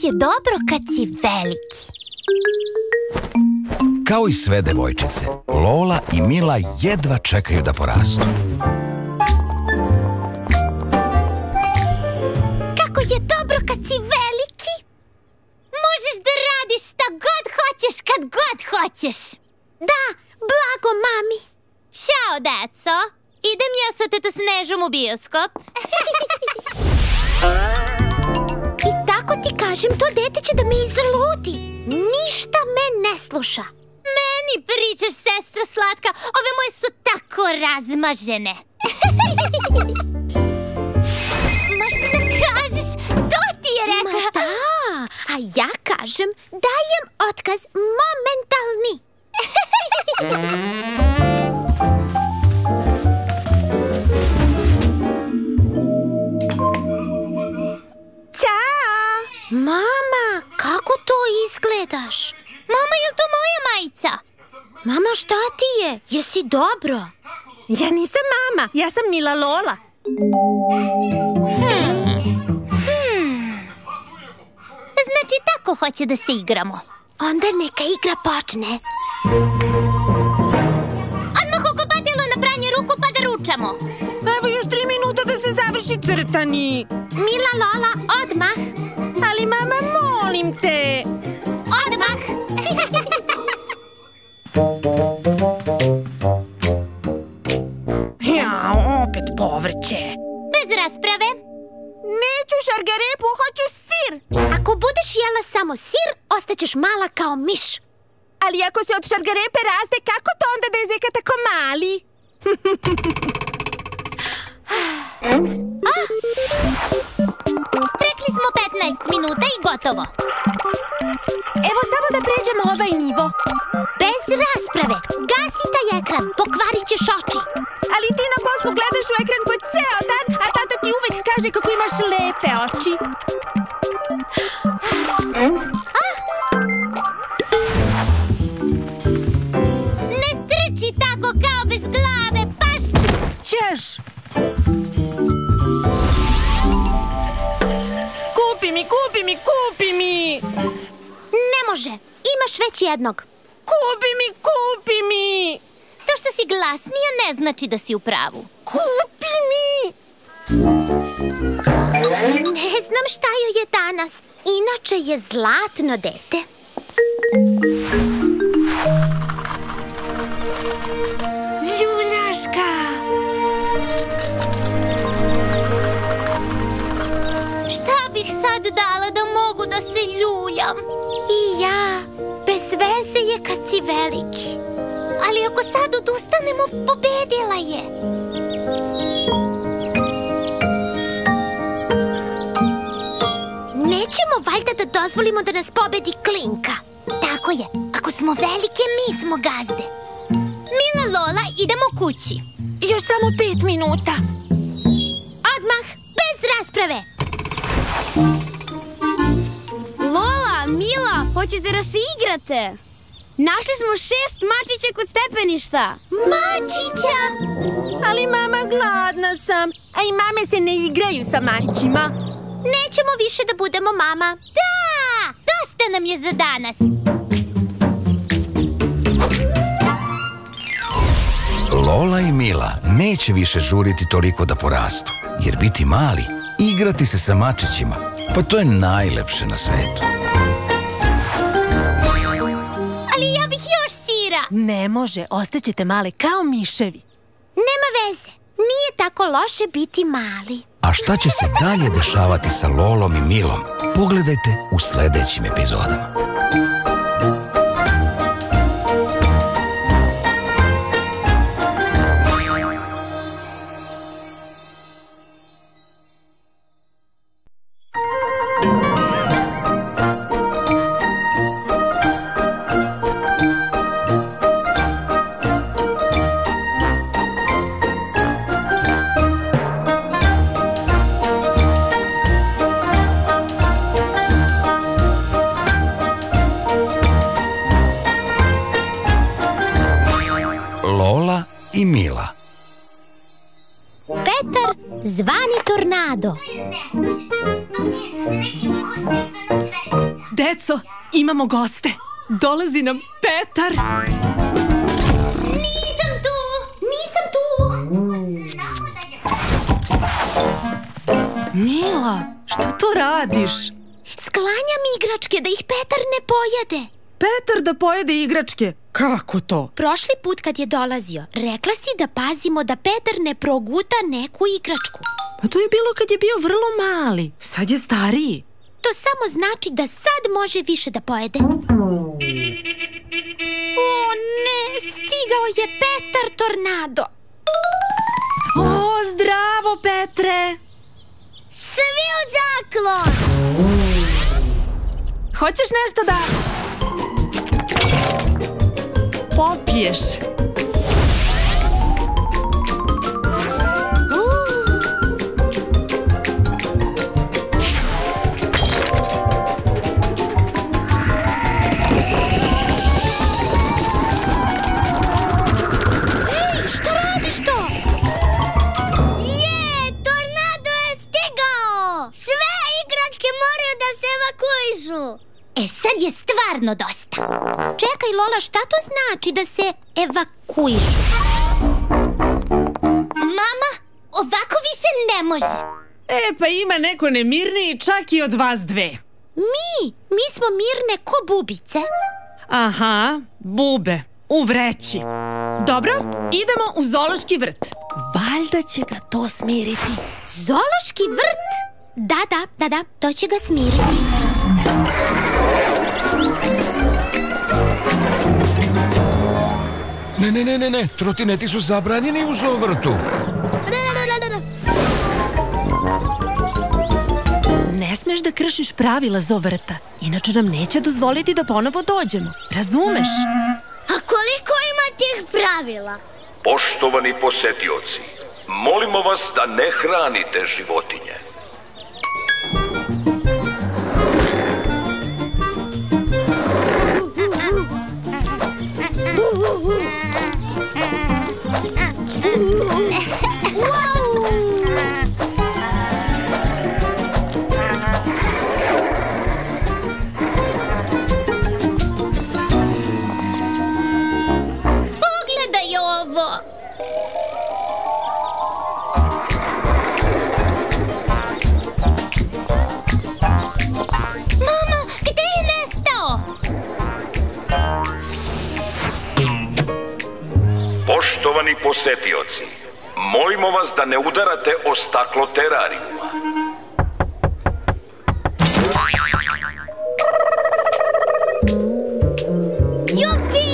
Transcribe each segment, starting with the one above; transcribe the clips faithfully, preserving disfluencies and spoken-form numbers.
je dobro kad si veliki. Kao i sve devojčice, Lola i Mila jedva čekaju da porastu. Kako je dobro kad si veliki. Možeš da radiš šta god hoćeš kad god hoćeš. Da, blago mami. Ćao, deco. Idem ja sa teta Snežom u bioskop. I tako ti kažem, to dete će da me izluti. Ništa me ne sluša. Meni pričaš, sestra slatka. Ove moje su tako razmažene. Ma šta kažeš? To ti je rekla. Ma da, a ja kažem dajem otkaz momentalni. Ćao! Mama, kako to izgledaš? Mama, je li to moja majica? Mama, šta ti je? Jesi dobro? Ja nisam mama, ja sam Mila Lola. Hmm. Hmm. Znači tako hoće da se igramo. Onda neka igra počne. Odmah okupatilo na pranje ruku pa da ručamo. Evo još tri minuta da se završi crtani. Mila Lola, odmah. Ali mama, molim te. Odmah. Ja, opet povrće. Bez rasprave. Neću šargarepu, hoću sir. Ako budeš jela samo sir, ostaćeš mala kao miš. Ali ako se od šargarepe raste, kako to onda da je zeka tako mali? Rekli smo petnaest minuta i gotovo. Evo samo da pređemo ovaj nivo. Bez rasprave. Gasi taj ekran, pokvarit ćeš oči. Ali ti na poslu gledaš u ekran po ceo dan, a tata ti uvek kaže kako imaš lepe oči. Ne trči tako kao bez glave, paš! Ćeš! Kupi mi, kupi mi, kupi mi! Ne može, imaš već jednog. Kupi mi, kupi mi! To što si glasnija ne znači da si u pravu. Kupi mi! Ne znam šta joj je danas. Inače je zlatno dete. Ljuljaška! Šta bih sad dala da mogu da se ljuljam? I ja, bez veze je kad si veliki. Ali ako sad odustanemo, pobedila je. Nećemo valjda da dozvolimo da nas pobedi Klinka. Tako je, ako smo velike, mi smo gazde. Mila Lola, idemo kući. Još samo pet minuta. Odmah, bez rasprave. Lola, Mila, hoćete da se igrate? Našli smo šest mačića kod stepeništa. Mačića? Ali mama, gladna sam. A i mame se ne igraju sa mačićima. Nećemo više da budemo mama. Da, dosta nam je za danas. Lola i Mila neće više žuriti toliko da porastu, jer biti mali, igrati se sa mačićima, pa to je najlepše na svetu. Ali ja bih još sira. Ne može, ostaćete male kao miševi. Nema veze, nije tako loše biti mali. A šta će se dalje dešavati sa Lolom i Milom? Pogledajte u sledećim epizodama. Lola i Mila. Petar, zvani tornado. Deco, imamo goste. Dolazi nam Petar. Nisam tu, nisam tu. Mila, što to radiš? Sklanjam igračke da ih Petar ne pojede. Petar da pojede igračke? Kako to? Prošli put kad je dolazio, rekla si da pazimo da Petar ne proguta neku igračku. Pa to je bilo kad je bio vrlo mali. Sad je stariji. To samo znači da sad može više da pojede. O ne, stigao je Petar Tornado. O, zdravo Petre. Svi u zaklon. Hoćeš nešto da popiješ? E sad je stvarno dosta. Čekaj Lola, šta to znači da se evakuišu? Mama, ovako više ne može. E pa ima neko nemirniji čak i od vas dve. Mi, mi smo mirne ko bubice. Aha, bube, u vreći. Dobro, idemo u zoološki vrt. Valjda će ga to smiriti. Zoološki vrt? Da, da, da, da, to će ga smiriti. Ne, ne, ne, ne, ne, trotineti su zabranjeni u zoovrtu. Ne smeš da kršiš pravila zoovrta, inače nam neće dozvoliti da ponovo dođemo. Razumeš? A koliko ima tih pravila? Poštovani posetioci, molimo vas da ne hranite životinje. Pogledaj ovo! Mama, gde je nestao? Poštovani posetioci, molimo vas da ne udarate o staklo terarijuma. Jupi!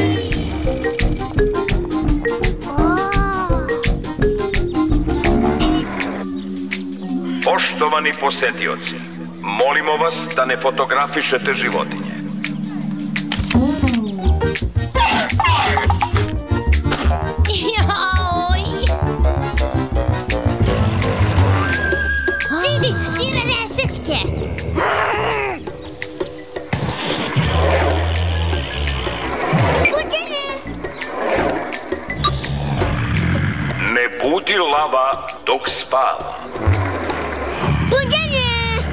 Poštovani posetioci, molimo vas da ne fotografišete životinje. Vidi, dire rešetke! Buđenje! Ne budi lava dok spava. Buđenje!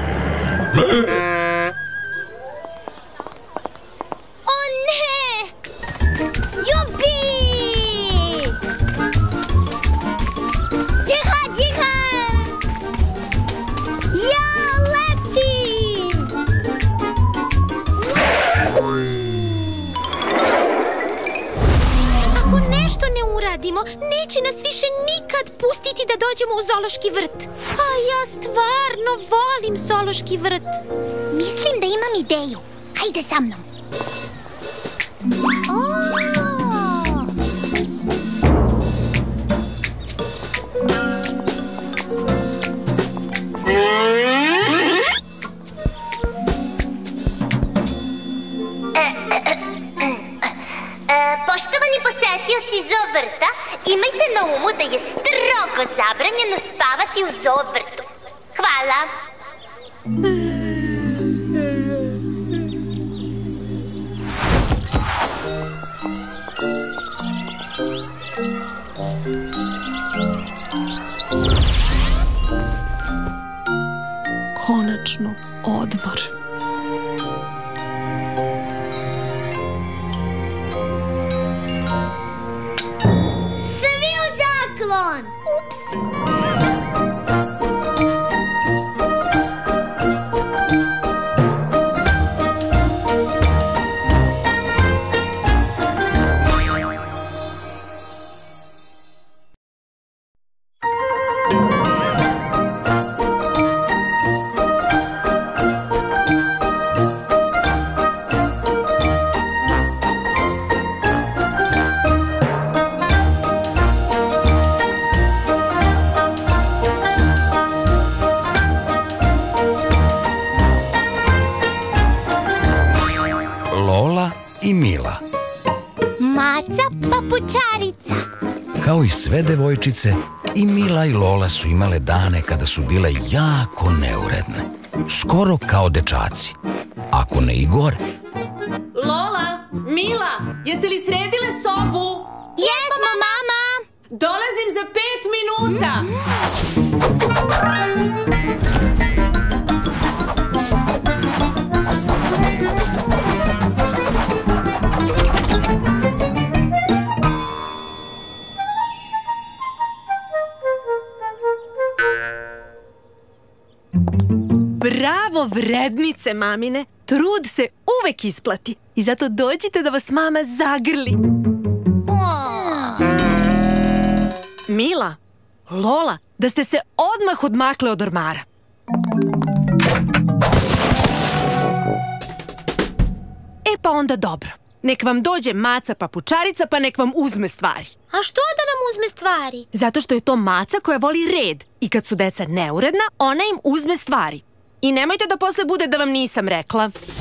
O ne! Jupi! Džiha, džiha! Ja letim! Ako nešto ne uradimo, neće nas više nikad pustiti da dođemo u zoološki vrt. A ja stvarno volim zoološki vrt. Mislim da imam ideju. Hajde sa mnom. Poštovani posetioci zoovrta, imajte na umu da je strogo zabranjeno spavati u zoovrtu. Hvala. Konačno odmor. i Mila. Maca papučarica. Kao i sve devojčice, i Mila i Lola su imale dane kada su bile jako neuredne. Skoro kao dečaci, ako ne i gore. Lola, Mila, jeste li sredile sobu? Jesmo, mama! Dolazim za pet minuta. Bravo, vrednice, mamine. Trud se uvek isplati. I zato dođite da vas mama zagrli. Mila, Lola, da ste se odmah odmakle od ormara. E pa onda dobro. Nek vam dođe maca papučarica pa nek vam uzme stvari. A što da nam uzme stvari? Zato što je to maca koja voli red. I kad su deca neuredna, ona im uzme stvari. I nemojte da posle bude da vam nisam rekla.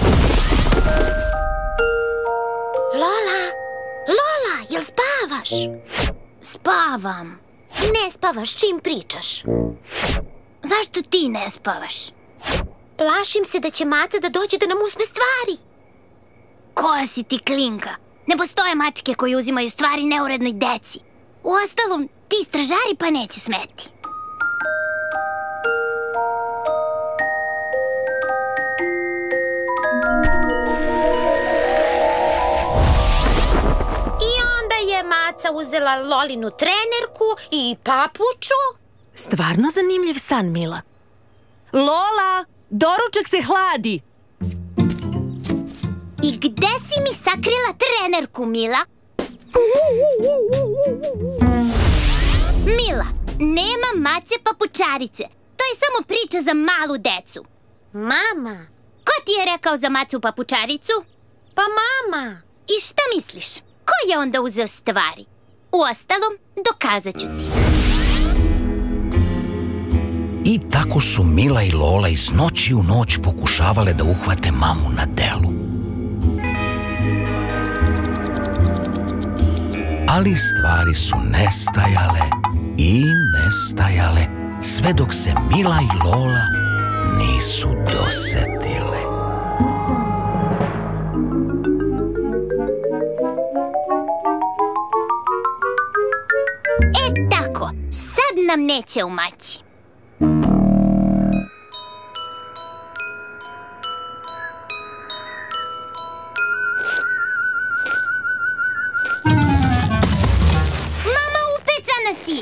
Lola, Lola, jel spavaš? Spavam. Ne spavaš čim pričaš. Zašto ti ne spavaš? Plašim se da će maca da dođe da nam uzme stvari. Koja si ti klinka? Ne postoje mačke koji uzimaju stvari neurednoj deci. Uostalom, ti stražari pa neće smeti. Maca uzela Lolinu trenerku i papuču. Stvarno zanimljiv san, Mila. Lola, doručak se hladi. I gde si mi sakrila trenerku, Mila? Mila, nema mace papučarice. To je samo priča za malu decu. Mama. Ko ti je rekao za macu papučaricu? Pa mama. I šta misliš? Ko je onda uzeo stvari? Uostalom, dokazat ću ti. I tako su Mila i Lola iz noći u noć pokušavale da uhvate mamu na delu. Ali stvari su nestajale i nestajale, sve dok se Mila i Lola nisu dosetile. E tako, sad nam neće umaći. Mama, upecana si!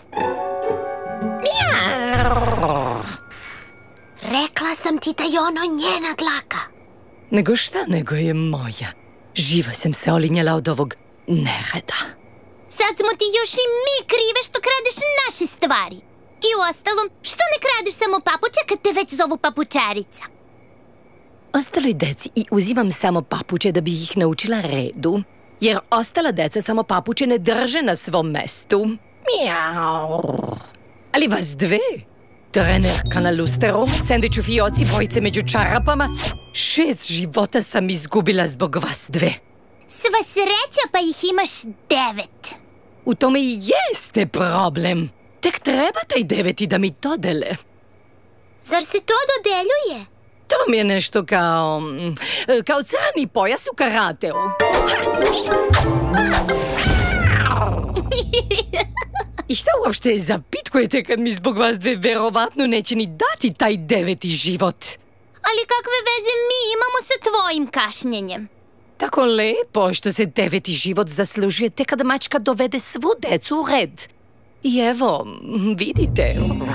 Rekla sam ti da je ono njena dlaka. Nego šta nego je moja. Živa sam se olinjela od ovog nereda. Sad smo ti još i mi krive što kradeš naše stvari. I uostalom, što ne kradeš samo papuče kad te već zovu papučarica? Ostaloj deci i uzimam samo papuče da bih ih naučila redu. Jer ostala deca samo papuče ne drže na svom mestu. Miau. Ali vas dve? Trenerka na lusteru, sendvič u fioci, bojice među čarapama. Šest života sam izgubila zbog vas dve. Sva sreća pa ih imaš devet. U tome i jeste problem. Tek treba taj deveti da mi dodele. Zar se to dodeljuje? To mi je nešto kao... kao crni pojas u karateu. I šta uopšte zapitkujete kad mi zbog vas dve verovatno neće ni dati taj deveti život? Ali kakve veze mi imamo sa tvojim kašnjenjem? Tako lepo što se deveti život zaslužuje tek kada mačka dovede svu decu u red. I evo, vidite.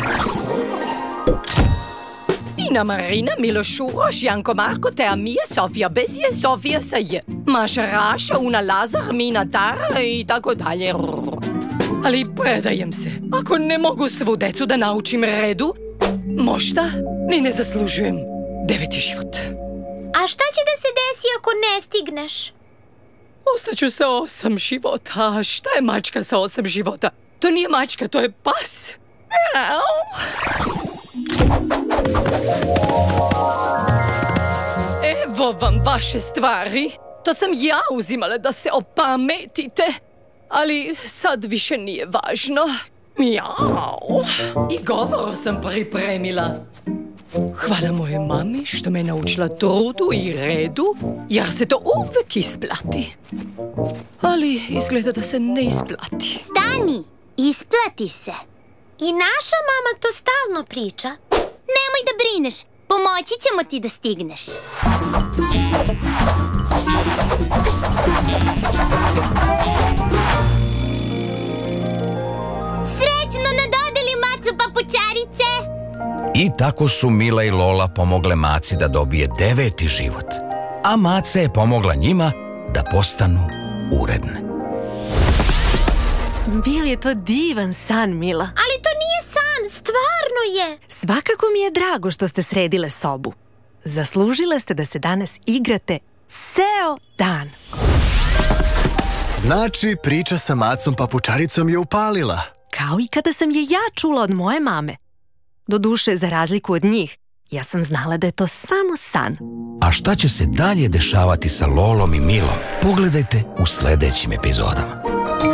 Ina, Marina, Miloš, Uroš, Janko, Marko, Tea, Mija, Sofija, Bezije, Sofija sa J. Maša, Raša, Una, Lazar, Mina, Tara i tako dalje. Ali predajem se. Ako ne mogu svu decu da naučim redu, možda ni ne zaslužujem deveti život. A šta će da se desi ako ne stigneš? Ostaću sa osam života. A šta je mačka sa osam života? To nije mačka, to je pas. Evo vam vaše stvari. To sam ja uzimala da se opametite, ali sad više nije važno. Mijau. I govor sam pripremila. Hvala moje mami što me naučila trudu i redu, jer se to uvek isplati. Ali izgleda da se ne isplati. Stani, isplati se. I naša mama to stalno priča. Nemoj da brineš, pomoći ćemo ti da stigneš. Srećno na dodeli, maco papučarice! I tako su Mila i Lola pomogle Maci da dobije deveti život, a Maca je pomogla njima da postanu uredne. Bio je to divan san, Mila. Ali to nije san, stvarno je. Svakako mi je drago što ste sredile sobu. Zaslužile ste da se danas igrate ceo dan. Znači, priča sa Macom papučaricom je upalila. Kao i kada sam je ja čula od moje mame. Doduše, za razliku od njih, ja sam znala da je to samo san. A šta će se dalje dešavati sa Lolom i Milom? Pogledajte u sledećim epizodama.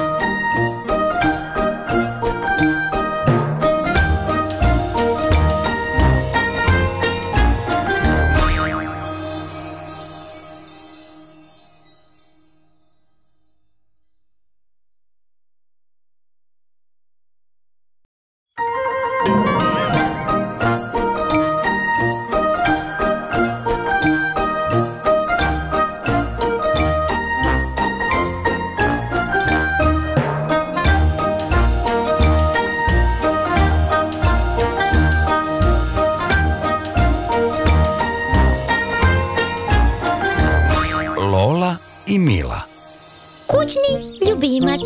Lola i Mila. Kućni ljubimac.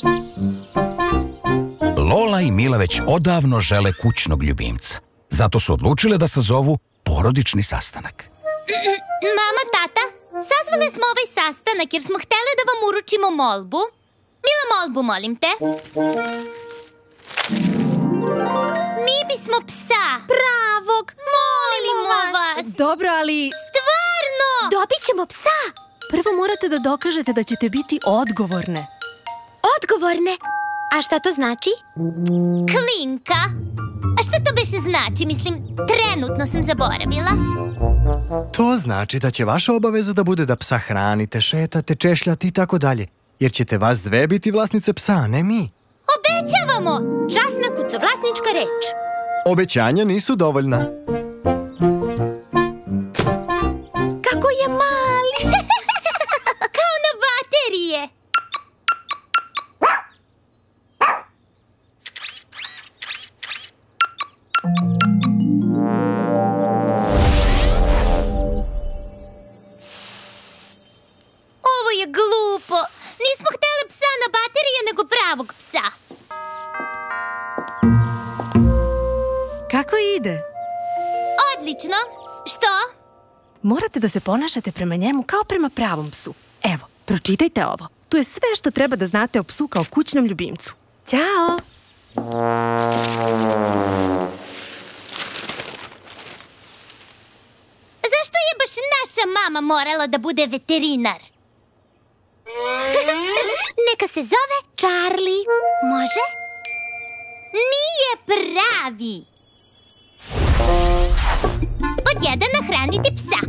Lola i Mila već odavno žele kućnog ljubimca. Zato su odlučile da sazovu porodični sastanak. Mama, tata, sazvale smo ovaj sastanak jer smo htele da vam uručimo molbu. Mila, molbu, molim te. Mi bismo psa. Pravog. Molimo vas. Dobro, ali Stvarno! Dobit ćemo psa. prvo morate da dokažete da ćete biti odgovorne. Odgovorne. A šta to znači? Klinka. A šta to beše znači? Mislim, trenutno sam zaboravila. To znači da će vaša obaveza da bude da psa hranite, šetate, češljate i tako dalje. Jer ćete vas dve biti vlasnice psa, a ne mi. Obećavamo! Časna kucovlasnička reč. Obećanja nisu dovoljna. Kako je mali. Kao na baterije. Ovo je glupo. Nismo htjeli psa na baterije, nego pravog psa. Kako ide? Odlično. Što? Morate da se ponašate prema njemu kao prema pravom psu. Evo, pročitajte ovo. Tu je sve što treba da znate o psu kao kućnom ljubimcu. Ćao! Zašto je baš naša mama morala da bude veterinar? Neka se zove Charlie. Može? Nije pravi. Pod jedan, nahraniti psa.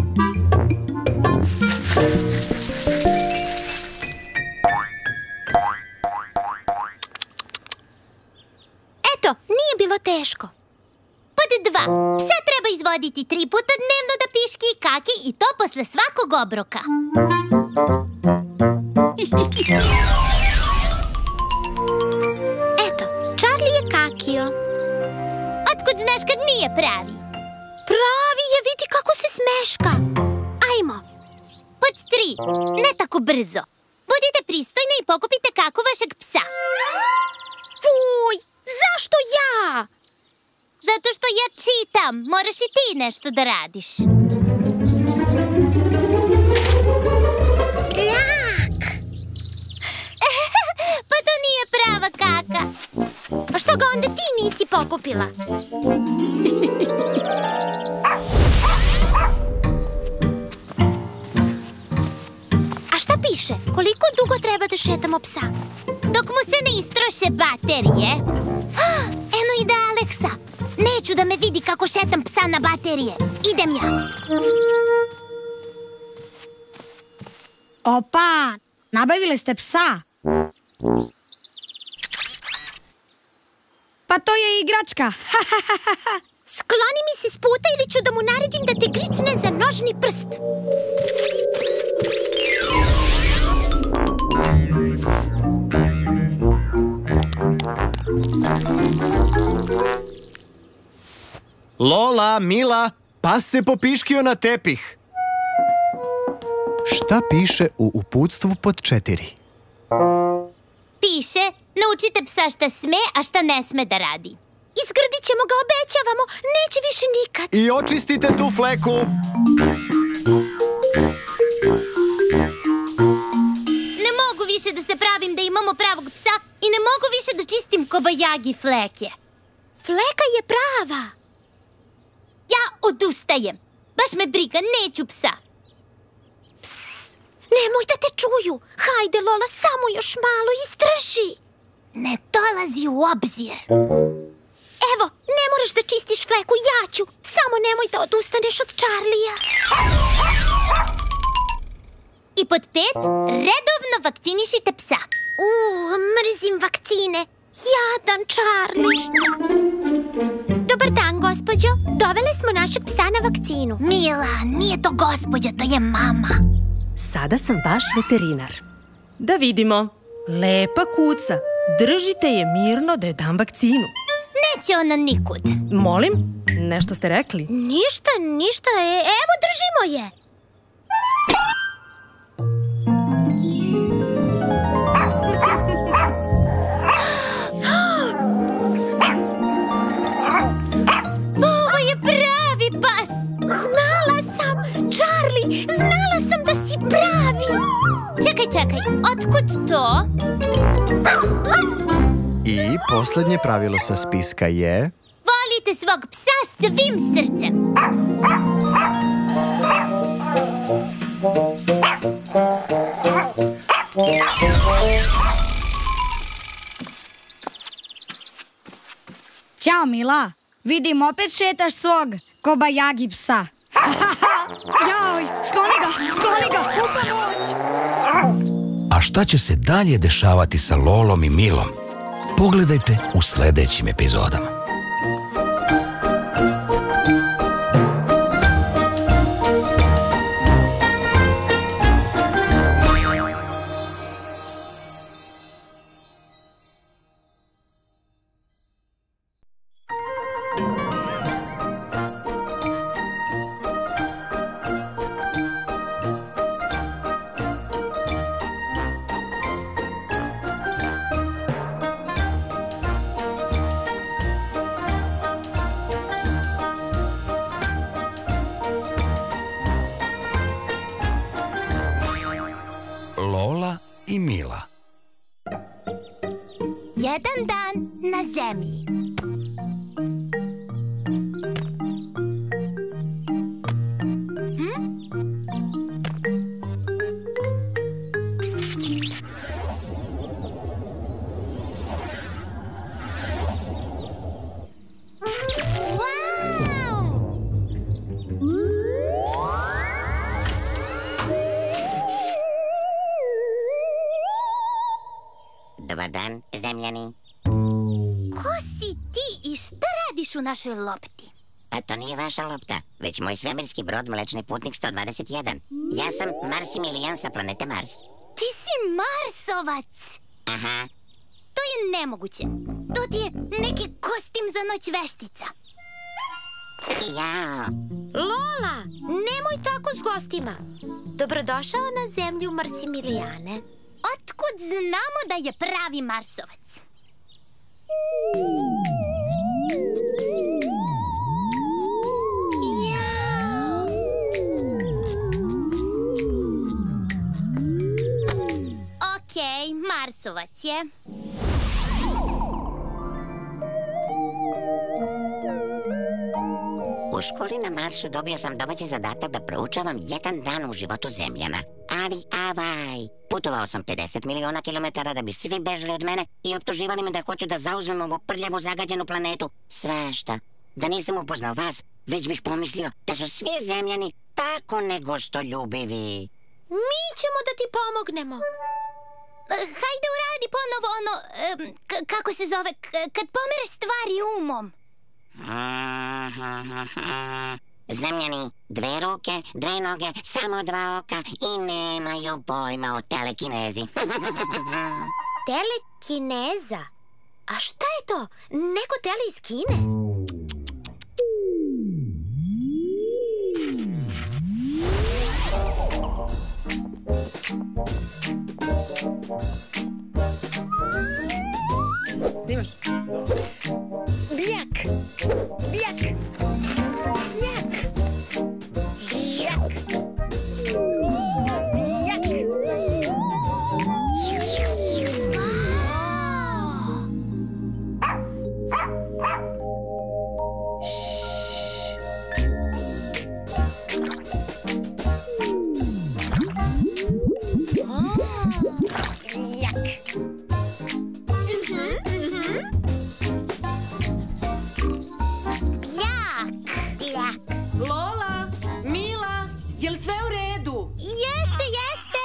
Eto, nije bilo teško. Pod dva, psa treba izvoditi tri puta dnevno da piški i kaki i to posle svakog obroka. Eto, Charlie je kakio. Otkud znaš kad nije pravi? Pravi je, vidi kako se smeška. Ajmo. Pod tri, ne tako brzo. Budite pristojni i pokupite kaku vašeg psa. Fuj, zašto ja? Zato što ja čitam, moraš i ti nešto da radiš. Ljak. Pa to nije prava kaka. A što ga onda ti nisi pokupila? piše? Koliko dugo treba da šetamo psa? Dok mu se ne istroše baterije. Eno ide Aleksa. Neću da me vidi kako šetam psa na baterije. Idem ja. Opa, nabavili ste psa. Pa to je igračka. Skloni mi se s puta ili ću da mu naredim da te gricne za nožni prst. Lola, Mila, pas se popiškio na tepih. Šta piše u uputstvu pod četiri? Piše, naučite psa šta sme, a šta ne sme da radi. Izgrdit ćemo ga, obećavamo, neće više nikad. I očistite tu fleku. Ne mogu više da se pravim da imamo pravog psa i ne mogu više da čistim kobajagi fleke. Fleka je prava. Ja odustajem. Baš me briga, neću psa. Psst, nemoj da te čuju. Hajde, Lola, samo još malo izdrži. Ne dolazi u obzir. Evo, ne moraš da čistiš fleku, ja ću. Samo nemoj da odustaneš od Charlija. I pod pet, redovno vakcinišite psa. Uuu, mrzim vakcine. Jadan Charlie. Dobar dan, gospođo. Dovele smo našeg psa na vakcinu. Mila, nije to gospođa, to je mama. Sada sam vaš veterinar. Da vidimo. Lepa kuca. Držite je mirno da je dam vakcinu. Neće ona nikud. Molim? Nešto ste rekli? Ništa, ništa. E, evo, držimo je. Ovo je pravi pas. Znala sam, Charlie, znala sam da si pravi. Čekaj, čekaj, otkud to? I posljednje pravilo sa spiska je... Volite svog psa svim srcem. Ćao, Mila. Vidim, opet šetaš svog kobajagi psa. Joj, skloni ga, skloni ga, u pomoć. A šta će se dalje dešavati sa Lolom i Milom? Pogledajte u sljedećim epizodama. Lola i Mila. Jedan dan na zemlji. Dobar dan, zemljani. Ko si ti i šta radiš u našoj lopti? Pa to nije vaša lopta, već moj svemirski brod Mlečni putnik sto dvadeset jedan. Ja sam Marsimilijan sa planete Mars. Ti si Marsovac. Aha. To je nemoguće. To ti je neki kostim za noć veštica. Jao. Lola, nemoj tako s gostima. Dobrodošao na zemlju, Marsimilijane. Otkud znamo da je pravi Marsovac? Jao. Okej, Marsovac je. U školi na Marsu dobio sam domaći zadatak da proučavam jedan dan u životu zemljana. Ali avaj, putovao sam pedeset miliona kilometara da bi svi bežali od mene i optuživali me da hoću da zauzmem ovu prljavu zagađenu planetu. Svašta. Da nisam upoznao vas, već bih pomislio da su svi zemljani tako negostoljubivi. Mi ćemo da ti pomognemo. Hajde uradi ponovo ono, kako se zove, kad pomereš stvari umom. Zemljani, dve ruke, dve noge, samo dva oka i nemaju pojma o telekinezi. Telekineza? A šta je to? Neko tele iz Kine? Snimaš? Bijak! Bijak! Bijak! Bijak! Bijak! Lola, Mila, je li sve u redu? Jeste, jeste!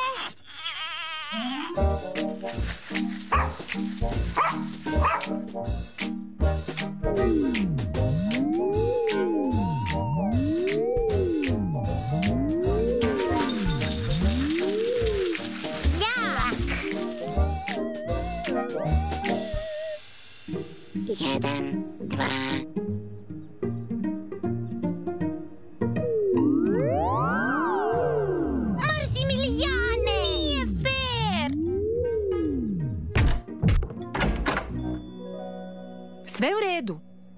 Jedan, dva... Sve u redu.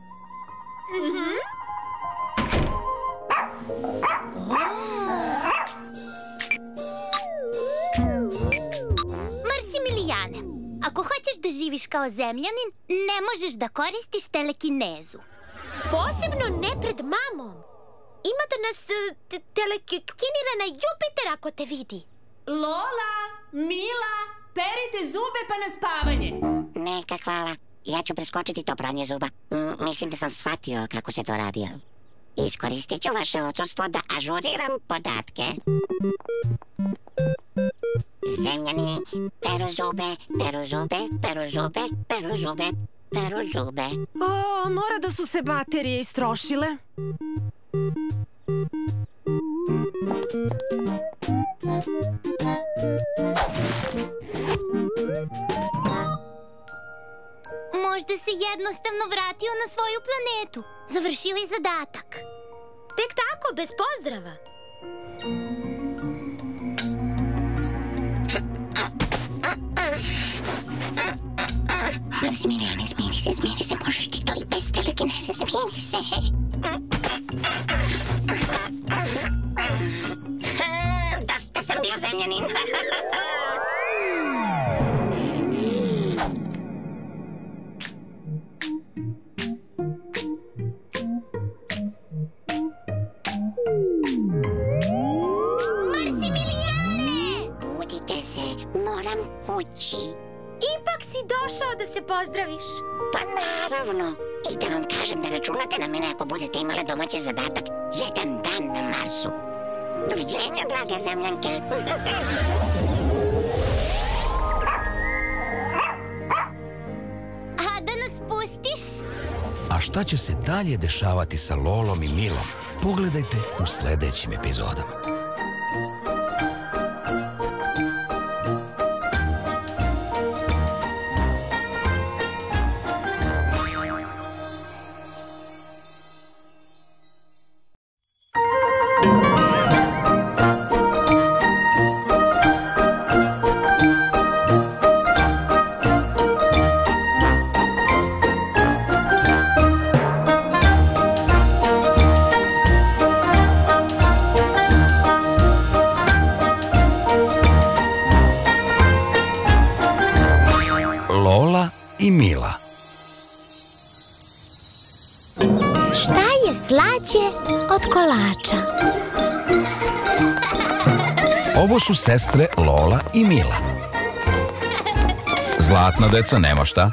Marsimilijane, ako hoćeš da živiš kao zemljanin, ne možeš da koristiš telekinezu. Posebno ne pred mamom. Ima da nas telekinira na Jupiter ako te vidi. Lola, Mila, perite zube pa na spavanje. Neka, hvala. Ja ću preskočiti to pranje zuba. M, mislim da sam shvatio kako se to radi. Iskoristit ću vaše odsustvo da ažuriram podatke. Zemljani, peru zube, peru zube, peru zube, peru zube, peru zube. O, mora da su se baterije istrošile. Možda se jednostavno vratio na svoju planetu. Završio je zadatak. Tek tako, bez pozdrava. Marsimilijane, smiri se, smiri se, možeš ti to i bez telekineze, smiri se. Dosta sam bio zemljanin. Moram kući. Ipak si došao da se pozdraviš. Pa naravno. I da vam kažem da računate na mene ako budete imale domaći zadatak jedan dan na Marsu. Doviđenja, drage zemljanke. A da nas pustiš? A šta će se dalje dešavati sa Lolom i Milom? Pogledajte u sledećim epizodama. Šta je slađe od kolača. Ovo su sestre Lola i Mila. Zlatna deca, nema šta.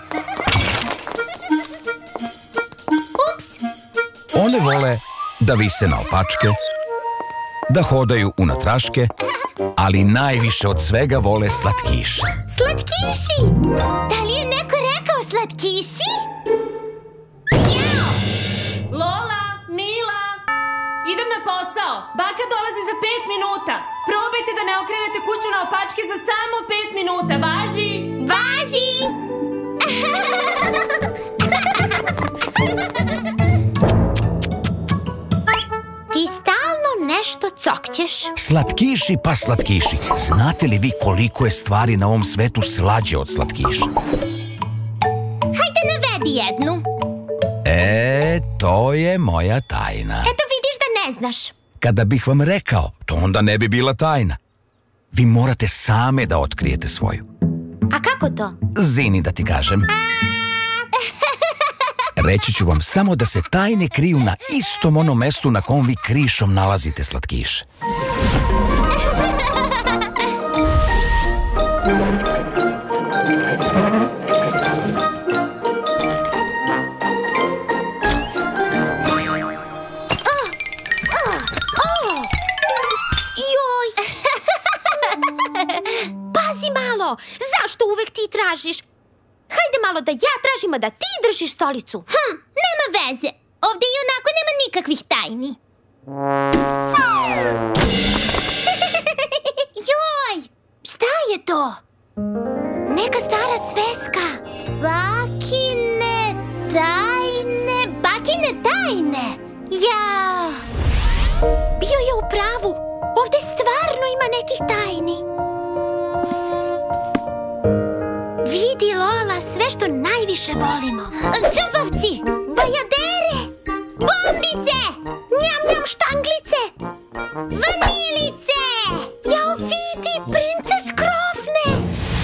Ups! One vole da vise na opačke, da hodaju u natraške, ali najviše od svega vole slatkiše. Slatkiši! Da li je neko rekao slatkiši? Jao! Lola, Mila, idem na posao. Baka dolazi za pet minuta. Probajte da ne okrenete kuću na opačke za samo pet minuta. Važi? Važi! Ti stalno nešto cokćeš. Slatkiši pa slatkiši. Znate li vi koliko je stvari na ovom svetu slađe od slatkiša? Hajde navedi jednu. E, to je moja tajna. Eto vidiš da ne znaš. Kada bih vam rekao, to onda ne bi bila tajna. Vi morate same da otkrijete svoju. A kako to? Zini da ti kažem. Reći ću vam samo da se tajne kriju na istom onom mestu na kom vi krišom nalazite slatkiše. Pazi malo, zašto uvek ti tražiš? Hajde malo da ja tražim, a da ti držiš stolicu. Hm, nema veze. Ovdje i onako nema nikakvih tajni. Joj, šta je to? Neka stara sveska. Bakine tajne, bakine tajne. Jao. Bio je u pravu. Ovdje stvarno ima nekih tajni. Vidi, Lola, sve što najviše volimo. Čupavci, bajadere, bombice, njam njam štanglice, vanilice. Jao, vidi, princes Krofne.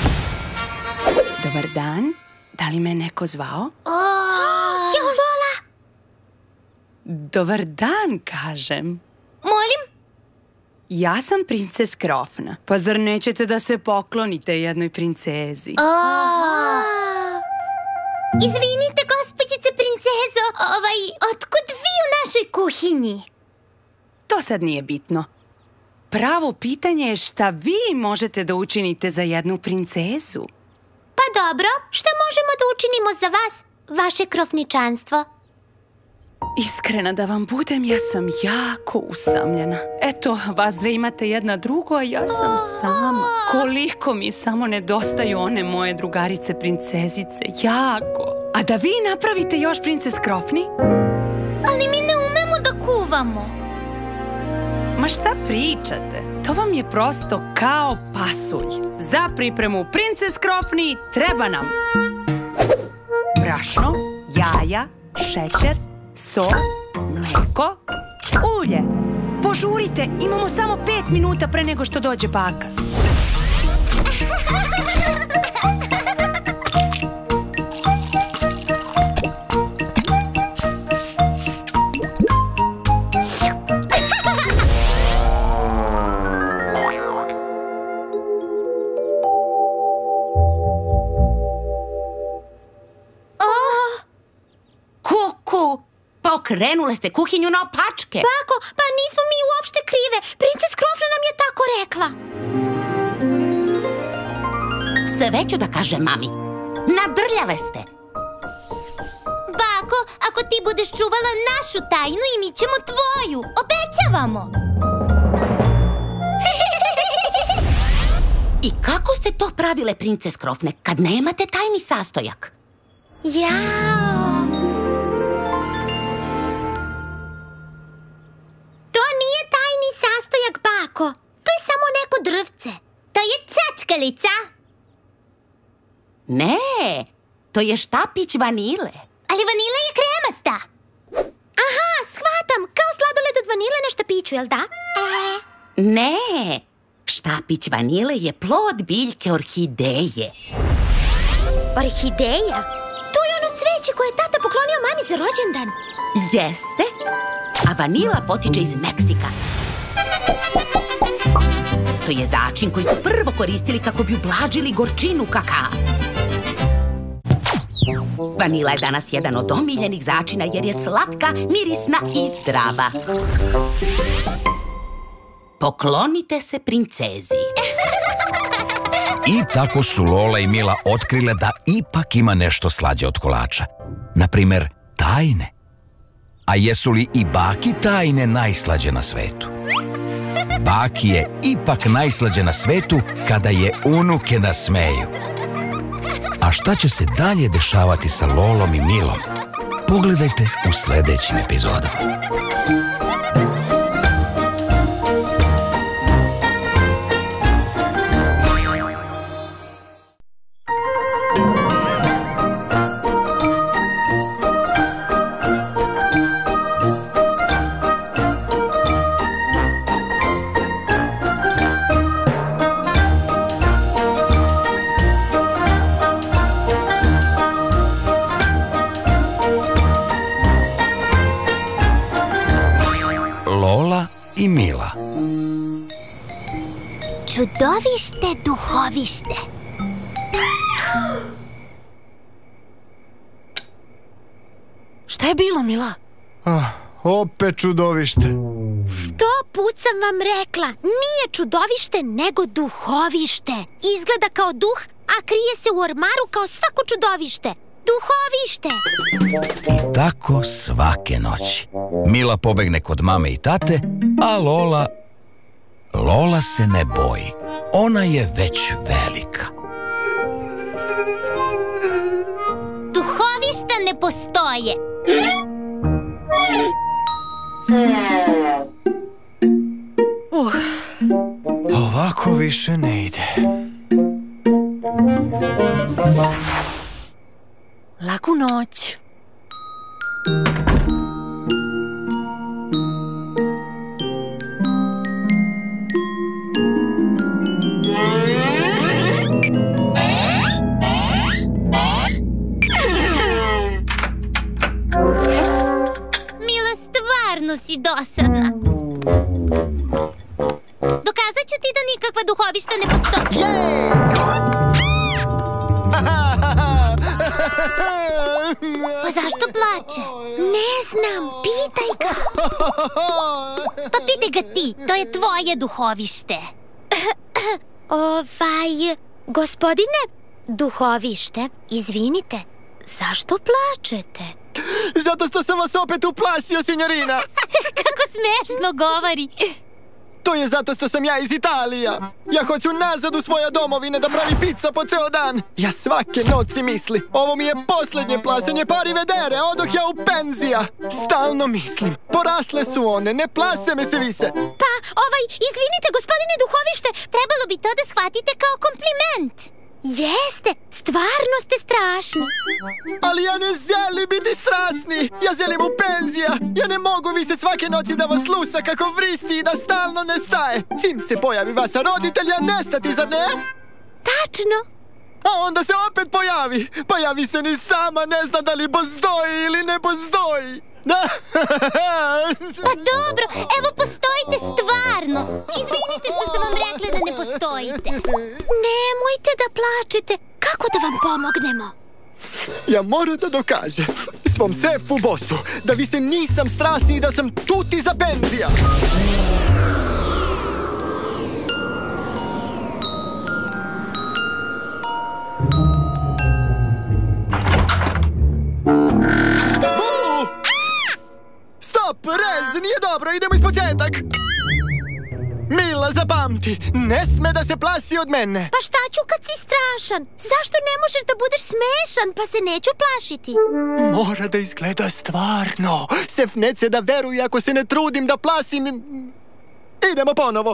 Dobar dan, da li me neko zvao? Jao, Lola. Dobar dan, kažem. Molim? Ja sam princes Krofna, pa zar nećete da se poklonite jednoj princezi? Izvinite, gospođice princezo, ovaj, otkud vi u našoj kuhinji? To sad nije bitno. Pravo pitanje je šta vi možete da učinite za jednu princezu. Pa dobro, šta možemo da učinimo za vas, vaše krofničanstvo? Iskrena da vam budem, ja sam jako usamljena. Eto, vas dve imate jedna drugo, a ja sam sama. Koliko mi samo nedostaju one moje drugarice princezice, jako. A da vi napravite još princes Krofni? Ali mi ne umemo da kuvamo. Ma šta pričate? To vam je prosto kao pasulj. Za pripremu princes Krofni treba nam brašno, jaja, šećer, so, mleko, ulje. Požurite, imamo samo pet minuta pre nego što dođe baka. Okrenule ste kuhinju na opačke. Bako, pa nismo mi uopšte krive. Princes Krofna nam je tako rekla. Sve ću da kažem mami. Nadrljale ste. Bako, ako ti budeš čuvala našu tajnu i mi ćemo tvoju. Obećavamo. I kako ste to pravile, princes Krofne, kad nemate tajni sastojak? Jao. Bako, to je samo neko drvce. To je čačkalica. Ne, to je štapić vanile. Ali vanila je kremasta. Aha, shvatam, kao sladoled od vanile na štapiću, jel da? Ne, štapić vanile je plod biljke orhideje. Orhideja? To je ono cveće koje je tata poklonio mami za rođendan. Jeste, vanila potiče iz Meksika. To je začin koji su prvo koristili kako bi ublažili gorčinu kakaa. Vanila je danas jedan od omiljenih začina jer je slatka, mirisna i zdrava. Poklonite se princezi. I tako su Lola i Mila otkrile da ipak ima nešto slađe od kolača. Naprimer, tajne. A jesu li i baki tajne najslađe na svetu? Baki je ipak najslađe na svetu kada je unuke nasmeju. A šta će se dalje dešavati sa Lolom i Milom? Pogledajte u sljedećim epizodama. Lola i Mila. Čudovište, duhovište. Šta je bilo, Mila? Ah, opet čudovište. Sto put sam vam rekla, nije čudovište, nego duhovište. Izgleda kao duh, a krije se u ormaru kao svako čudovište. Duhovište. I tako svake noći. Mila pobegne kod mame i tate, a Lola... Lola se ne boji. Ona je već velika. Duhovišta ne postoje. Uh, ovako više ne ide. Laku noć. Mila, stvarno si dosadna. Dokazat ću ti da nikakva duhovišta ne postoje. Pa zašto plače? Ne znam, pitaj ga. Pa pitaj ga ti, to je tvoje duhovište. Ovaj, gospodine duhovište, izvinite, zašto plačete? Zato što sam vas opet uplasio, signorina. Kako smešno govori. To je zato što sam ja iz Italija. Ja hoću nazad u svoje domovine da pravi pizza po ceo dan. Ja svake noći misli, ovo mi je posljednje plasanje, pari vedere, odoh ja u penzija. Stalno mislim, porasle su one, ne plase me se vise. Pa, ovaj, izvinite, gospodine duhovište, trebalo bi to da shvatite kao kompliment. Jeste, stvarno ste strašni. Ali ja ne želim biti strasni. Ja želim u penzija. Ja ne mogu više svake noći da vas sluša kako vristi i da stalno ne staje. Čim se pojavi vaša roditelja, nestati, zar ne? Tačno. A onda se opet pojavi. Pojavi se ni sama, ne zna da li postoji ili ne postoji. Pa dobro, evo postojite stvarno. Izvinite što sam vam rekla da ne postojite. Nemojte da plačete. Kako da vam pomognemo? Ja moram da dokažem svom sefu bosu da više nisam strasni i da sam tuti za penzija. Stop, rez, nije dobro, idemo iz početak. Mila, zapamti, ne sme da se plasi od mene. Pa šta ću kad si strašan? Zašto ne možeš da budeš smešan, pa se neću plašiti? Mora da izgleda stvarno. Sef neće da veruje ako se ne trudim da plasim. Idemo ponovo.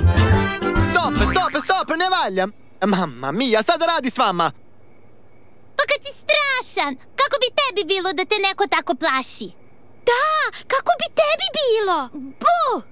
Ne valjam. Mamma mia, šta da radi s vama? Pa kad si strašan, kako bi tebi bilo da te neko tako plaši? Da, kako bi tebi bilo? Bu!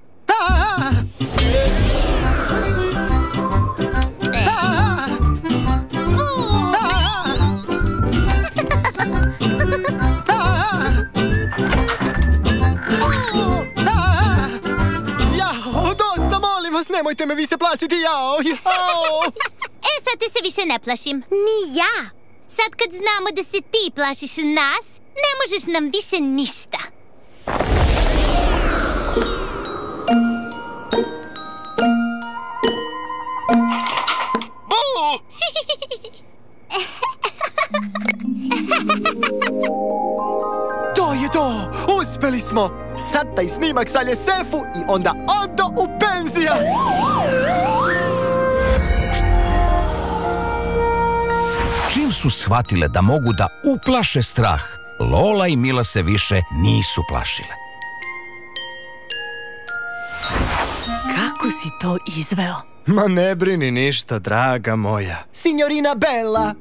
Jao, dosta, molim vas, nemojte me više plašiti, jao, jao. E, sad te se više ne plašim. Ni ja. Sad kad znamo da se ti plašiš nas, ne možeš nam više ništa. To je to! Uspeli smo! Sad taj snimak salje sefu i onda odo u penzija! Čim su shvatile da mogu da uplaše strah, Lola i Mila se više nisu plašile. Kako si to izveo? Ma ne brini ništa, draga moja. Signorina Bella!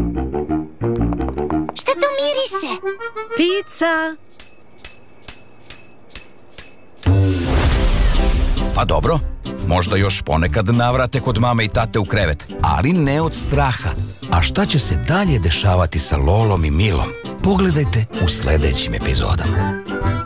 Šta to miriše? Pizza! Pa dobro, možda još ponekad navrate kod mame i tate u krevet, ali ne od straha. A šta će se dalje dešavati sa Lolom i Milom? Pogledajte u sledećim epizodama.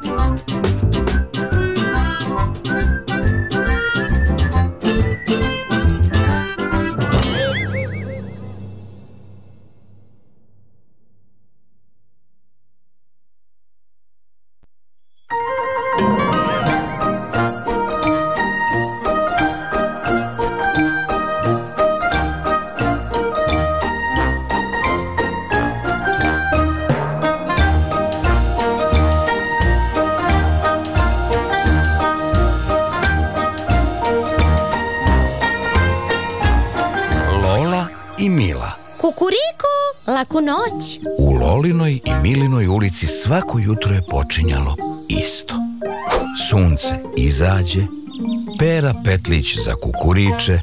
I Mila. Kukuriku, laku noć. U Lolinoj i Milinoj ulici svako jutro je počinjalo isto. Sunce izađe, Pera Petlić zakukuriče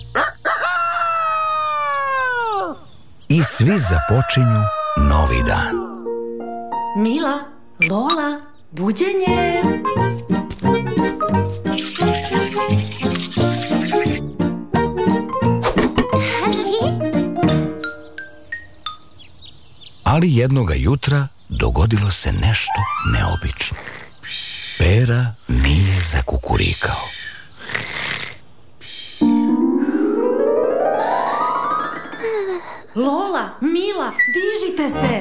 i svi započinju novi dan. Mila, Lola, buđenje! Ali jednoga jutra dogodilo se nešto neobično. Pera nije zakukurikao. Lola, Mila, dižite se!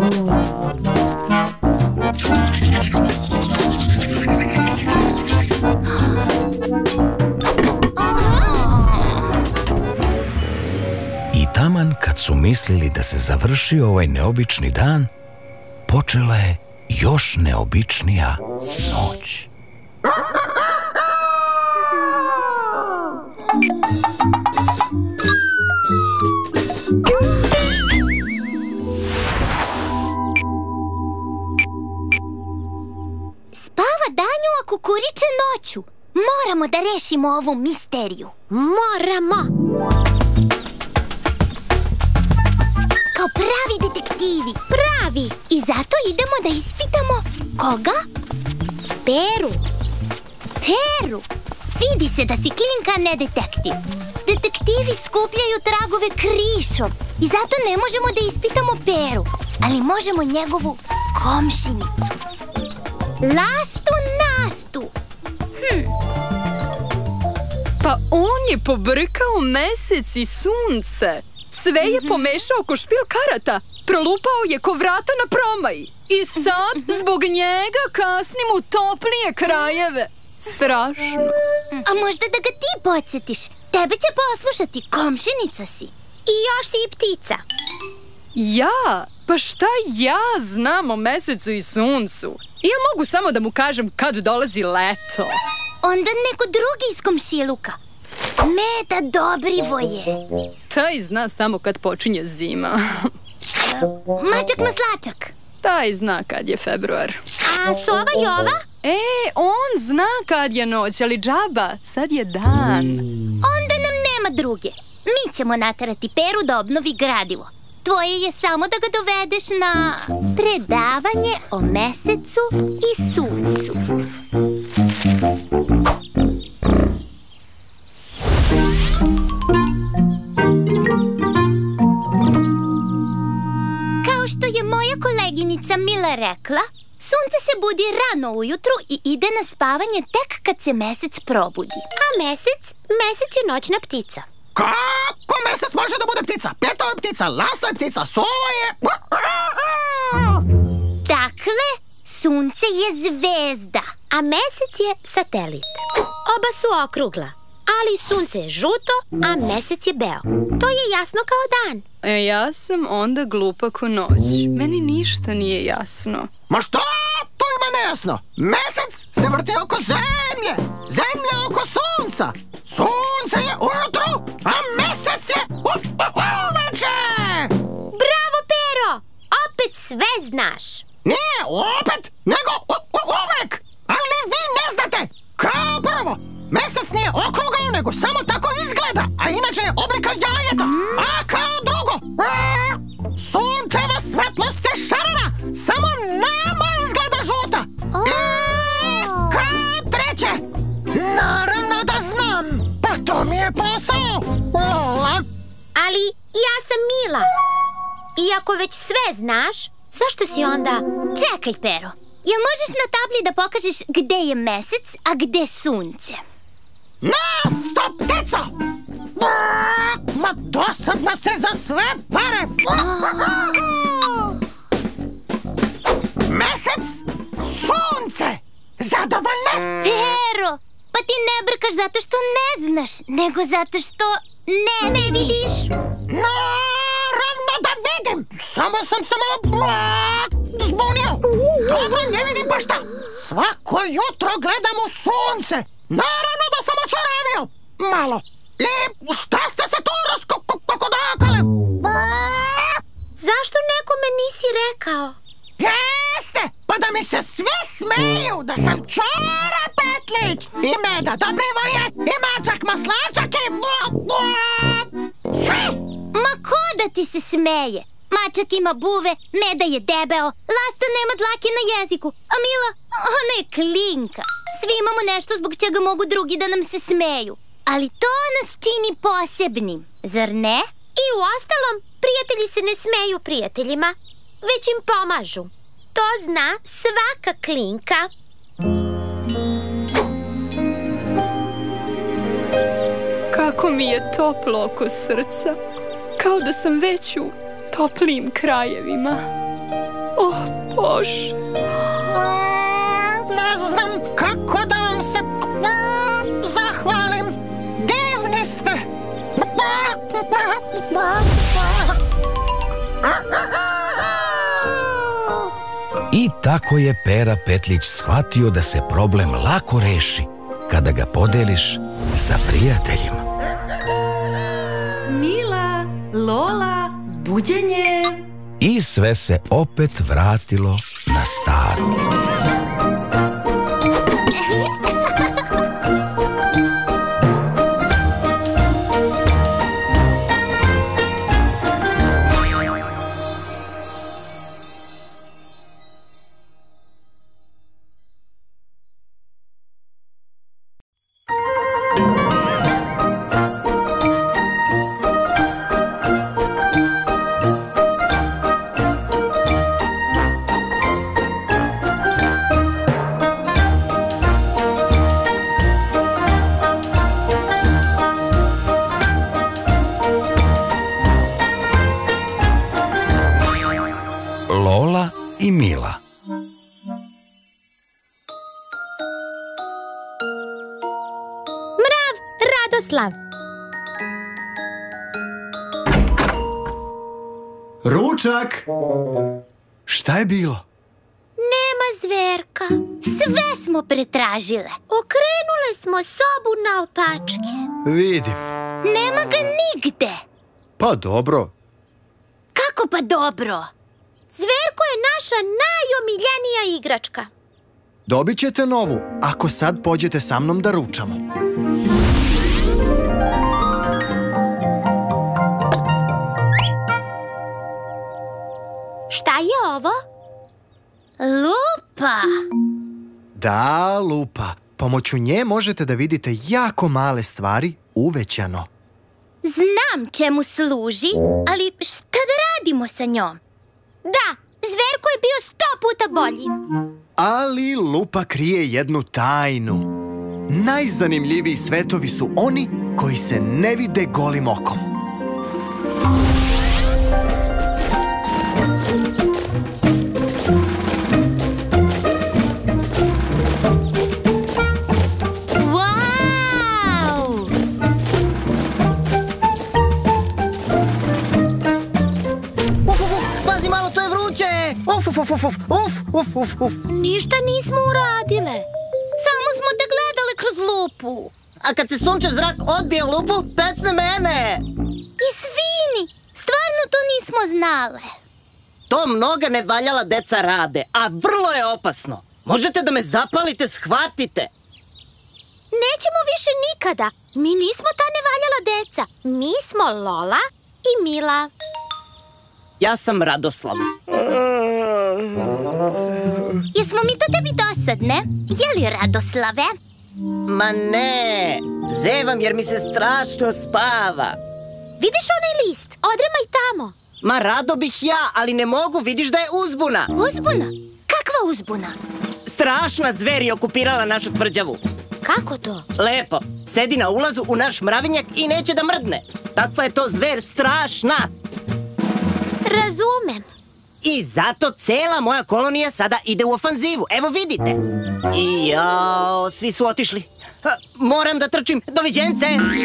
I taman kad su mislili da se završi ovaj neobični dan, počela je još neobičnija noć. Spava danju, a kukuriče noću. Moramo da rešimo ovu misteriju. Moramo! Kao pravi detektivi. Pravi. I zato idemo da ispitamo koga? Peru. Peru. Vidi se da si klinka, ne detektiv. Detektivi skupljaju tragove krišom i zato ne možemo da ispitamo Peru, ali možemo njegovu komšinicu. Lastu nastu. Hm. Pa on je pobrkao mesec i sunce. Sve je pomešao ko špil karata. Prolupao je ko vrata na promaj. I sad, zbog njega, kasnim u toplije krajeve. Strašno. A možda da ga ti podsjetiš? Tebe će poslušati, komšinica si. I još si i ptica. Ja? Pa šta ja znam o mesecu i suncu? Ja mogu samo da mu kažem kad dolazi leto. Onda neko drugi iz komšiluka. Meda Dobrivoje. Taj zna samo kad počinje zima. Mačak Maslačak. Taj zna kad je februar. A Sova Jova? E, on zna kad je noć, ali džaba, sad je dan. Onda nam nema druge. Mi ćemo naterati Peru da obnovi gradivo. Tvoje je samo da ga dovedeš na predavanje o mesecu i suncu. Kao što je moja koleginica Mila rekla, sunce se budi rano ujutru i ide na spavanje tek kad se mesec probudi. A mesec? Mesec je noćna ptica. Kako mesec može da bude ptica? Peta je ptica, lasta je ptica, sova je... Dakle, sunce je zvezda, a mesec je satelit. Oba su okrugla, ali sunce je žuto, a mesec je beo. To je jasno kao dan. E, ja sam onda glupa ko noć. Meni ništa nije jasno. Ma što? To ima nejasno. Mesec se vrti oko zemlje, zemlja oko sunca. Sunce je ujutru, a mesec je uveče! Bravo, Pero! Opet sve znaš. Nije opet, nego uvek! Ali vi ne znate! Kao prvo, mesec nije okrugao, nego samo tako izgleda, a inače je oblika jajeta. A kao drugo, sunčeva svetlost je šarena, samo nama izgleda žuta. I kao treće, naravno da znam, pa to mi je posao, Lola. Ali ja sam Mila. Iako već sve znaš, zašto si onda... Čekaj, Pero, jel možeš na tabli da pokažeš gde je mesec, a gde sunce? Nasto, ptico! Ma dosadna se za sve pare! Mesec, sunce, zadovoljne? Pero, pa ti ne brkaš zato što ne znaš, nego zato što ne, ne vidiš. Naravno da vidim, samo sam se malo zbunio. Dobro, ne vidim pa šta. Svako jutro gledam u sunce. Naravno da sam očaravio. Malo. I šta ste se tu raskokodakali? Zašto nekome nisi rekao? Jeste, pa da mi se svi smeju da sam Čora Petlić i Meda Dobrivoje i Mačak Maslačak i... Svi! Ma ko da ti se smeje? Mačak ima buve, Meda je debeo, Lasta nema dlake na jeziku, a Mila, ona je klinka. Svi imamo nešto zbog čega mogu drugi da nam se smeju. Ali to nas čini posebnim, zar ne? I u ostalom, prijatelji se ne smeju prijateljima, već im pomažu. To zna svaka klinka. Kako mi je toplo oko srca, kao da sam već u toplim krajevima. Oh, Bože. Ne znam kako da vam se zahvalim. Divni ste. I tako je Pera Petlić shvatio da se problem lako reši kada ga podeliš sa prijateljima. Mila, Lola, buđenje. I sve se opet vratilo na staro. Lola i Mila. Mrav Radoslav. Ručak! Šta je bilo? Nema zverka. Sve smo pretražile. Okrenule smo sobu naopačke. Vidim. Nema ga nigde. Pa dobro. Kako pa dobro? Zverko je naša najomiljenija igračka. Dobit ćete novu, ako sad pođete sa mnom da ručamo. Da, lupa. Pomoću nje možete da vidite jako male stvari uvećano. Znam čemu služi, ali šta da radimo sa njom? Da, Zverko je bio sto puta bolji. Ali lupa krije jednu tajnu. Najzanimljiviji svetovi su oni koji se ne vide golim okom. Uf, uf, uf, uf, uf, uf, uf, uf. Ništa nismo uradile. Samo smo te gledali kroz lupu. A kad se sunčev zrak odbije lupu, pecne mene. Izvini, stvarno to nismo znale. To mnoga nevaljala deca rade, a vrlo je opasno. Možete da me zapalite, shvatite. Nećemo više nikada. Mi nismo ta nevaljala deca. Mi smo Lola i Mila. Ja sam Radoslav. Jesmo mi to tebi dosadne? Je li, Radoslave? Ma ne, zevam jer mi se strašno spava. Vidiš onaj list? Odremaj tamo. Ma rado bih ja, ali ne mogu, vidiš da je uzbuna. Uzbuna? Kakva uzbuna? Strašna zver je okupirala našu tvrđavu. Kako to? Lepo, sedi na ulazu u naš mravinjak i neće da mrdne. Takva je to zver, strašna. Razumem. I zato cela moja kolonija sada ide u ofanzivu. Evo vidite. I jao, svi su otišli. Ha, moram da trčim. Doviđence.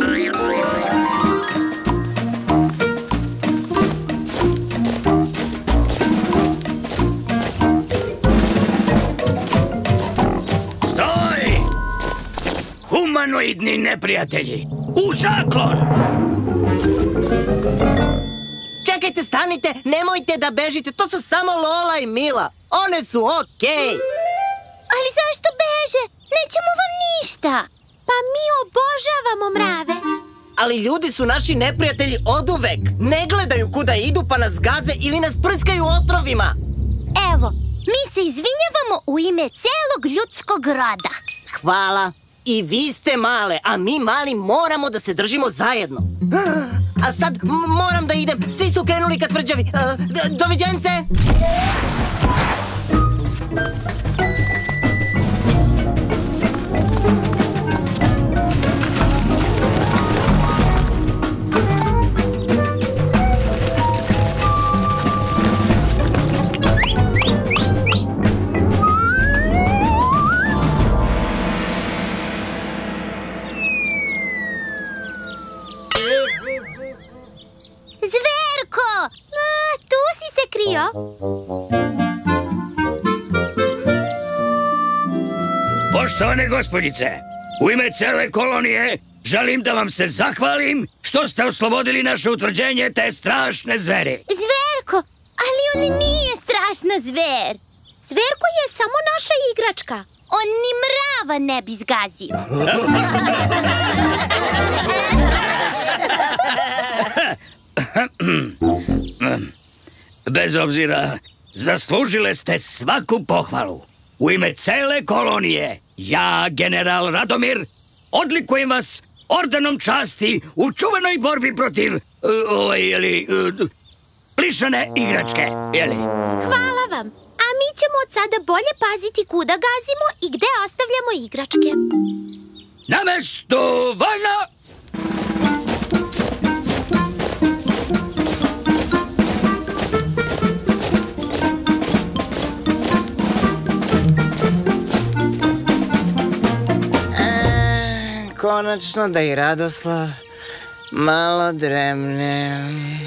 Stoj! Humanoidni neprijatelji! U zaklon! Čekajte, stanite, nemojte da bežite, to su samo Lola i Mila. One su okej. Ali zašto beže? Nećemo vam ništa. Pa mi obožavamo mrave. Ali ljudi su naši neprijatelji oduvek. Ne gledaju kuda idu pa nas gaze ili nas prskaju otrovima. Evo, mi se izvinjavamo u ime celog ljudskog roda. Hvala. I vi ste male, a mi mali moramo da se držimo zajedno. A sad moram da idem. Svi su krenuli ka tvrđavi. Doviđence! Poštovane gospođice, u ime cele kolonije želim da vam se zahvalim što ste oslobodili naše utvrđenje te strašne zveri. Zverko, ali on nije strašna zver. Zverko je samo naša igračka. On ni mrava ne bi zgazio. Bez obzira, zaslužile ste svaku pohvalu. U ime cele kolonije, ja, general Radomir, odlikujem vas ordenom časti u čuvenoj borbi protiv, uh, ovaj, jeli, uh, plišane igračke, jeli? Hvala vam. A mi ćemo od sada bolje paziti kuda gazimo i gde ostavljamo igračke. Na mesto vojna! Konačno da i Radoslav malo dremne.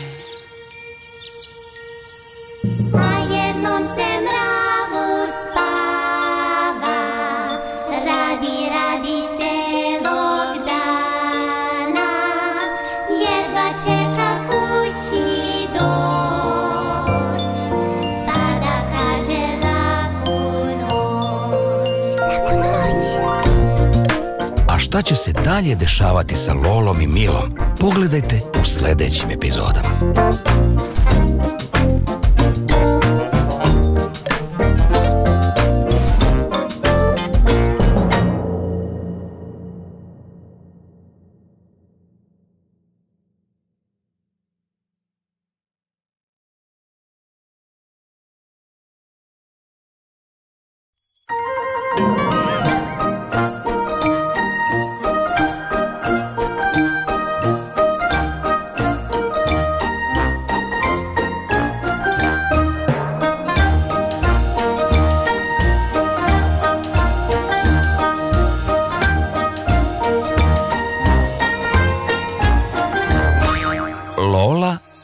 Na jednom se mravu spava, radi, radi celog dana, jedva čeka kući doć, pa da kaže laku noć. Laku noć. A šta će se dalje dešavati sa Lolom i Milom? Pogledajte u sledećim epizodama.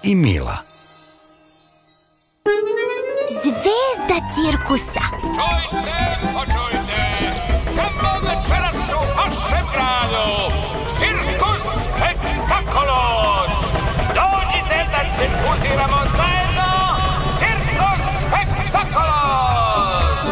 i Mila. Zvezda cirkusa. Čujte, počujte, samo večeras u vašem gradu Cirkus Spektakulos. Dođite da cirkusiramo zajedno, Cirkus Spektakulos.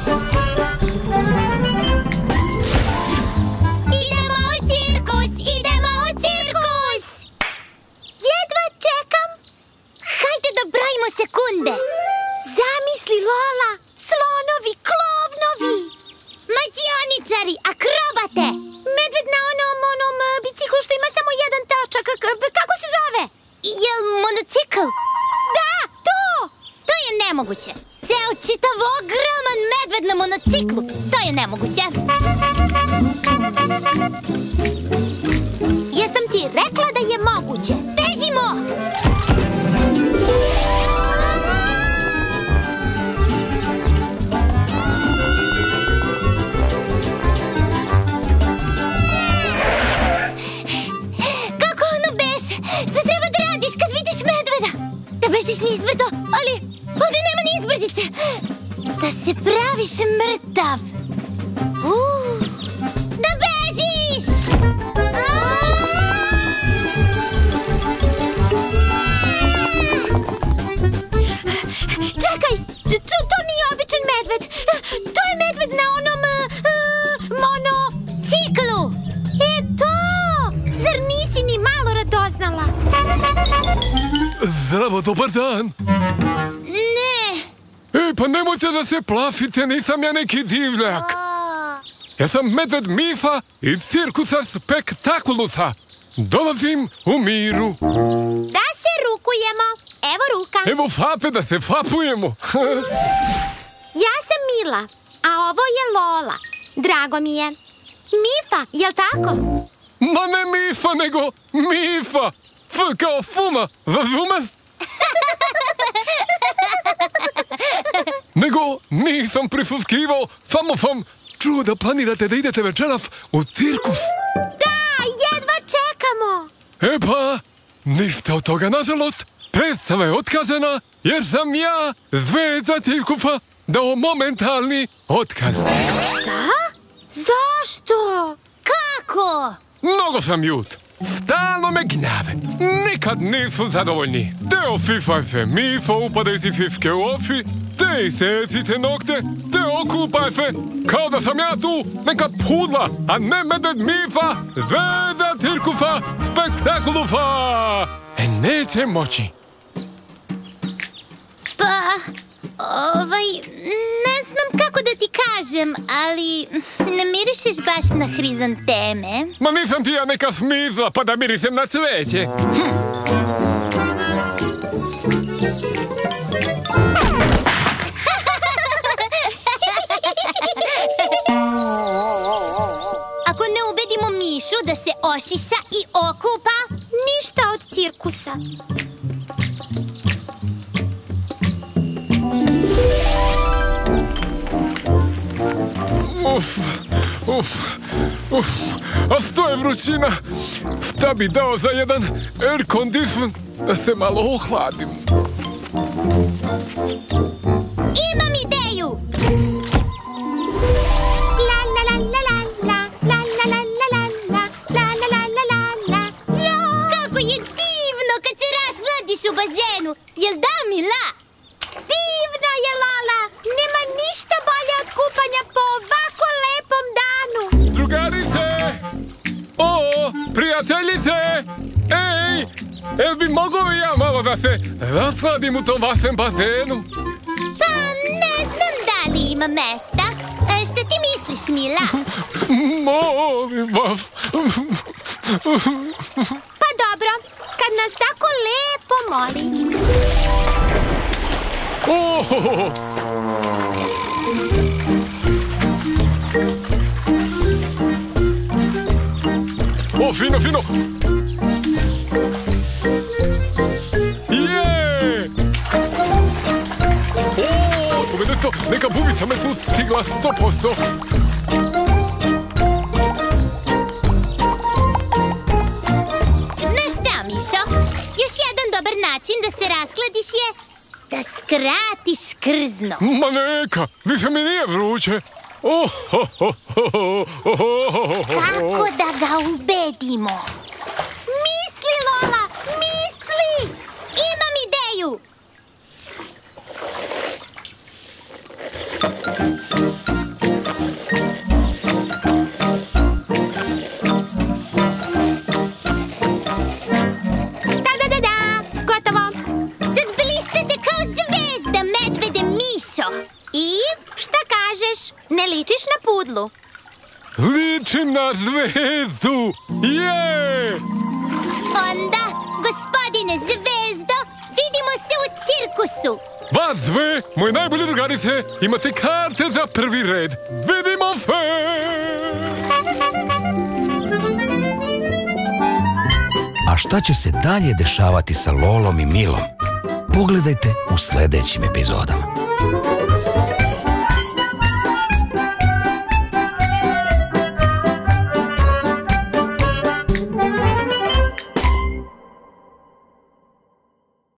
Idemo u cirkus, idemo u cirkus. Jedva čekam. Hajde da brojimo sekunde. Zamisli, Lola, slonovi, klovnovi, mađioničari, akrobate, medved na onom, onom biciklu što ima samo jedan točak, kako se zove? Jel monocikl? Da, to! To je nemoguće. Ceo čitav ogroman medved na monociklu, to je nemoguće. Jesam ti rekla da je moguće? Bežimo! Da bežiš nizbrdo, ali ovdje nema nizbrdice. Da se praviš mrtav. Uh, da bežiš! Čekaj, to, to nije običan medved. To je medved na onom uh, monociklu. E to! Zar nisi ni malo radoznala? Zdravo, dobar dan. Ne. Ej, pa nemojte da se plafite, nisam ja neki divljak. Ja sam medved Mifa iz cirkusa Spektakulusa. Dolazim u miru. Da se rukujemo. Evo ruka. Evo fape da se fapujemo. Ja sam Mila, a ovo je Lola. Drago mi je. Mifa, jel tako? Ma ne Mifa, nego Mifa. F kao fuma, razumeš? Nego nisam prisuskivao, samo sam čuo da planirate da idete večeras u cirkus. Da, jedva čekamo. E pa, ništa od toga, nažalost. Predstava je otkazana jer sam ja, zvezda cirkusa, dao momentalni otkaz. Šta? Zašto? Kako? Mnogo sam ljut. Stalno me gnjave. Nikad nisu zadovoljni. Te osifaj se Mifa, upadaj si fiške u oči, te isecite nokte, te okupaj se, kao da sam ja tu neka pudla, a ne medved Mifa, zvezda cirkusa Spektakulusa. E, neće moći. Pa, ovaj, ne znam kako da ti kažem, ali ne mirišeš baš na hrizanteme. Ma nisam ti ja neka smizla pa da mirisem na cveće. Hm. Ako ne ubedimo Mišu da se ošiša i okupa, ništa od cirkusa. Uf, uf, uf, a sto je vrućina. Šta bi dao za jedan air condition da se malo ohladim? Imam ideju! La la la la la la la la la la la la la la la la la. Kako je divno kad se razgladiš u bazenu, jel da, Mila? Divno je, Lala! Nema ništa bolje od kupanja po ovako lepom danu! Drugarice! O, prijateljice! Ej! Jel bi mogao i ja malo da se raskladim u tom vašem bazenu? Pa, ne znam da li ima mesta. E, šta ti misliš, Mila? Molim vas! Pa dobro, kad nas tako lepo moli. Oh! O, fino, fino! Je! O, to mi nešto, neka bubica me su stigla sto posto. Znaš šta, Mišo? Još jedan dobar način način da se raskladiš je da skratiš krzno. Ma neka, više mi nije vruće. Oh, oh, oh, oh, oh, oh. Kako da ga ubedimo? Misli, Lola, misli! Imam ideju! Da-da-da-da, gotovo! Sad blistete kao zvezda, medvede Mišo. I šta kažeš? Ne ličiš na pudlu? Ličim na zvezdu! Je! Onda, gospodine Zvezdo, vidimo se u cirkusu! Vas dve, moje najbolje drugarice, imate karte za prvi red. Vidimo se! A šta će se dalje dešavati sa Lolom i Milom? Pogledajte u sledećim epizodama.